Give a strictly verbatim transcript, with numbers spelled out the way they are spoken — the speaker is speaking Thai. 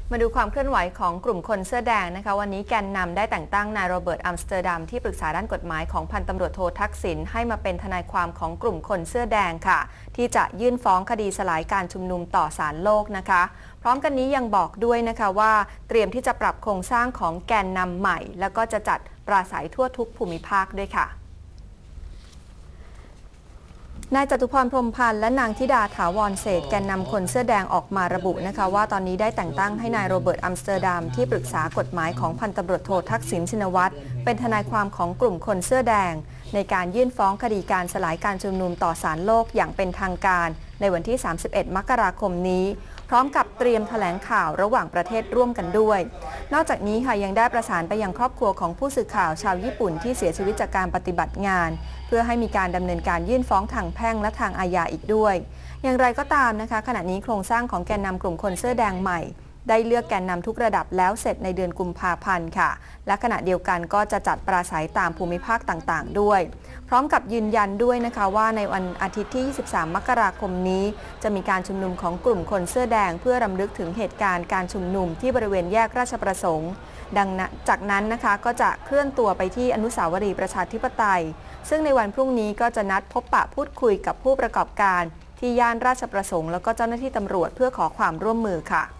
มาดูความเคลื่อนไหวของกลุ่มคนเสื้อแดงนะคะวันนี้แกนนำได้แต่งตั้งนายโรเบิร์ตอัมสเตอร์ดัมที่ปรึกษาด้านกฎหมายของพันตำรวจโททักษิณให้มาเป็นทนายความของกลุ่มคนเสื้อแดงค่ะที่จะยื่นฟ้องคดีสลายการชุมนุมต่อศาลโลกนะคะพร้อมกันนี้ยังบอกด้วยนะคะว่าเตรียมที่จะปรับโครงสร้างของแกนนำใหม่แล้วก็จะจัดปราศัยทั่วทุกภูมิภาคด้วยค่ะนายจตุพรพรหมพันธ์และนางธิดาถาวรเศรษฐ์แกนนำคนเสื้อแดงออกมาระบุนะคะว่าตอนนี้ได้แต่งตั้งให้นายโรเบิร์ตอัมสเตอร์ดัมที่ปรึกษากฎหมายของพันตำรวจโททักษิณชินวัตรเป็นทนายความของกลุ่มคนเสื้อแดงในการยื่นฟ้องคดีการสลายการชุมนุมต่อศาลโลกอย่างเป็นทางการในวันที่สามสิบเอ็ดมกราคมนี้พร้อมกับเตรียมแถลงข่าวระหว่างประเทศร่วมกันด้วยนอกจากนี้ค่ะยังได้ประสานไปยังครอบครัวของผู้สื่อข่าวชาวญี่ปุ่นที่เสียชีวิตจากการปฏิบัติงานเพื่อให้มีการดำเนินการยื่นฟ้องทางแพ่งและทางอาญาอีกด้วยอย่างไรก็ตามนะคะขณะนี้โครงสร้างของแกนนำกลุ่มคนเสื้อแดงใหม่ได้เลือกแกนนำทุกระดับแล้วเสร็จในเดือนกุมภาพันธ์ค่ะและขณะเดียวกันก็จะจัดปราศัยตามภูมิภาคต่างๆด้วยพร้อมกับยืนยันด้วยนะคะว่าในวันอาทิตย์ที่ยี่สิบสามมกราคมนี้จะมีการชุมนุมของกลุ่มคนเสื้อแดงเพื่อรำลึกถึงเหตุการณ์การชุมนุมที่บริเวณแยกราชประสงค์ดังนั้นจากนั้นนะคะก็จะเคลื่อนตัวไปที่อนุสาวรีย์ประชาธิปไตยซึ่งในวันพรุ่งนี้ก็จะนัดพบปะพูดคุยกับผู้ประกอบการที่ย่านราชประสงค์แล้วก็เจ้าหน้าที่ตำรวจเพื่อขอความร่วมมือค่ะ